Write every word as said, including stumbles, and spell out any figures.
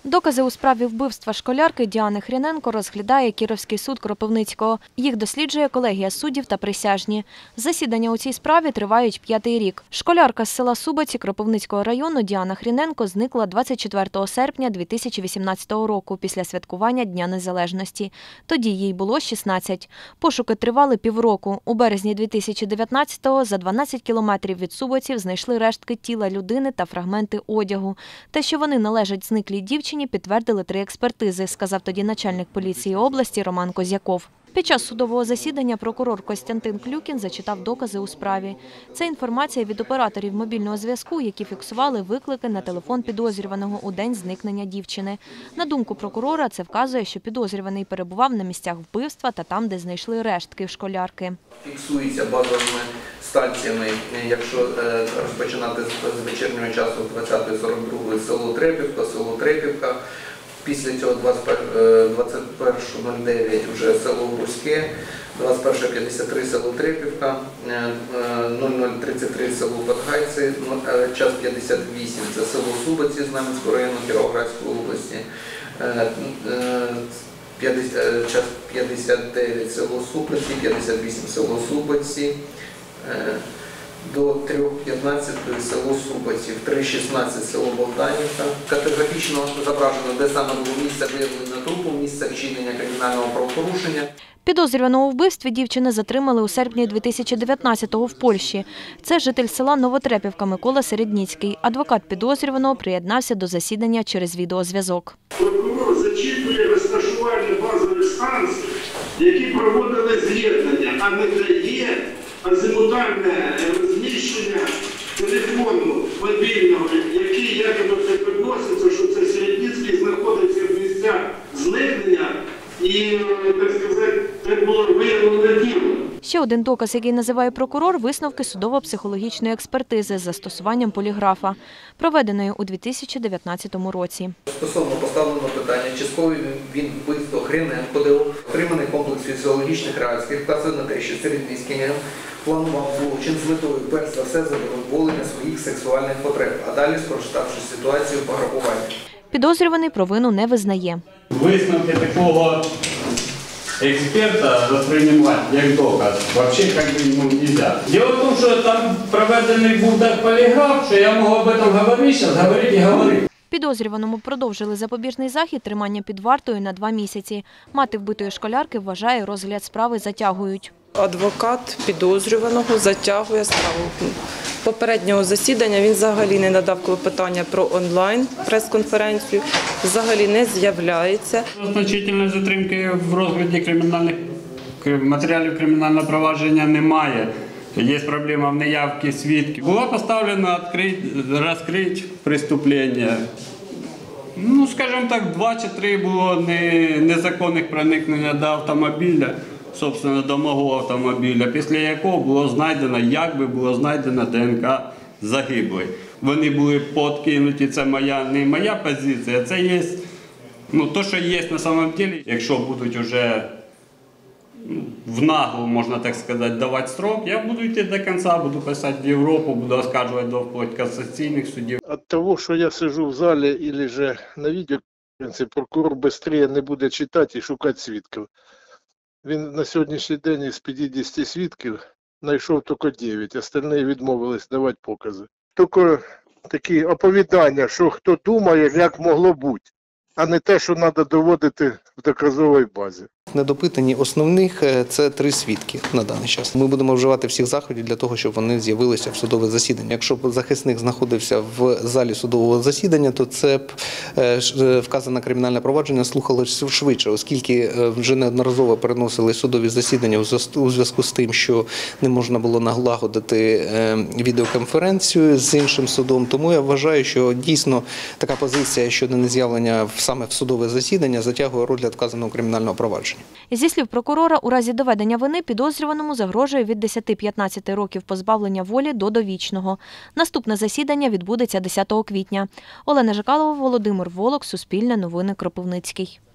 Докази у справі вбивства школярки Діани Хріненко розглядає Кіровський суд Кропивницького. Їх досліджує колегія суддів та присяжні. Засідання у цій справі тривають п'ятий рік. Школярка з села Субоці Кропивницького району Діана Хріненко зникла двадцять четвертого серпня дві тисячі вісімнадцятого року після святкування Дня Незалежності. Тоді їй було шістнадцять. Пошуки тривали півроку. У березні дві тисячі дев'ятнадцятого за дванадцять кілометрів від Субоців знайшли рештки тіла людини та фрагменти одягу. Те, що вони належать зниклій дівчині, підтвердили три експертизи, сказав тоді начальник поліції області Роман Козяков. Під час судового засідання прокурор Костянтин Клюкін зачитав докази у справі. Це інформація від операторів мобільного зв'язку, які фіксували виклики на телефон підозрюваного у день зникнення дівчини. На думку прокурора, це вказує, що підозрюваний перебував на місцях вбивства та там, де знайшли рештки школярки. Фіксується базовими станціями, якщо розпочинати з вечірнього часу двадцятої сорок другої село Трепівка, село Трепівка. Після цього двадцять першого нуль дев'ять вже село Руське, двадцять першого п'ятдесят три село Трепівка, нуль нуль тридцять три село Подгайці, час п'ятдесят вісім це село Субоці Знам'янського району Кіровоградської області, час п'ятдесят дев'ять село Супниці, п'ятдесят вісім село Субоці, до трьох п'ятнадцяти село Субоців, три шістнадцять село Богданівка. Категорично зображено, де саме було місце виявлення трупу, місце вчинення кримінального правопорушення. Підозрюваного у вбивстві дівчини затримали у серпні дві тисячі дев'ятнадцятого в Польщі. Це житель села Новотрепівка Микола Середніцький. Адвокат підозрюваного приєднався до засідання через відеозв'язок. Прокурор зачитує розташування базових станцій, які проводили з'єднання, а не дає азимутальне розміщення телефону мобільного, який якби це підноситься, що це Середніцький знаходиться в місцях зникнення і, так сказати, це було виявлено тіло. Ще один доказ, який називає прокурор – висновки судово-психологічної експертизи з застосуванням поліграфа, проведеної у дві тисячі дев'ятнадцятому році. Стосовно поставленого питання, чи скоїв він вбивство Хріненко, де отриманий комплекс фізіологічних реакцій, вказує на те, що Середніцький планував злочин з метою, перш за все, задоволення своїх сексуальних потреб, а далі скориставши ситуацію пограбування. Підозрюваний провину не визнає. Висновки такого експерта восприймати як доказ взагалі як би йому не можна. Діло в тому, що там проведений був так поліграф, що я можу об этом говорити, зараз говорити і говорити. Підозрюваному продовжили запобіжний захід тримання під вартою на два місяці. Мати вбитої школярки вважає, розгляд справи затягують. Адвокат підозрюваного затягує справу. Попереднього засідання він взагалі не надав клопотання про онлайн прес-конференцію, взагалі не з'являється. Значительної затримки в розгляді кримінальних матеріалів кримінального провадження немає. Є проблема в неявці свідків. Було поставлено розкрити преступлення. Ну, скажімо так, два чи три було незаконних проникнення до автомобіля, собственно, до мого автомобіля, після якого було знайдено, якби було знайдено ДНК загиблої. Вони були подкинуті, це моя, не моя позиція, це є, ну, то, що є на самом деле. Якщо будуть вже в наглу, можна так сказати, давати строк, я буду йти до кінця, буду писати в Європу, буду оскаржувати до вплоть касаційних судів. Від того, що я сиджу в залі або же на відео, прокурор швидше не буде читати і шукати свідків. Він на сьогоднішній день із п'ятдесят свідків знайшов тільки дев'ять, остальні відмовились давати покази. Тільки такі оповідання, що хто думає, як могло бути, а не те, що треба доводити в доказовій базі. Недопитані основних – це три свідки на даний час. Ми будемо вживати всіх заходів для того, щоб вони з'явилися в судове засідання. Якщо б захисник знаходився в залі судового засідання, то це б вказане кримінальне провадження слухалося швидше, оскільки вже неодноразово переносили судові засідання у зв'язку з тим, що не можна було налагодити відеоконференцію з іншим судом. Тому я вважаю, що дійсно така позиція щодо нез'явлення саме в судове засідання затягує розгляд вказаного кримінального провадження. Зі слів прокурора, у разі доведення вини підозрюваному загрожує від десяти - п'ятнадцяти років позбавлення волі до довічного. Наступне засідання відбудеться десятого квітня. Олена Жикалова, Володимир Волок, Суспільне новини, Кропивницький.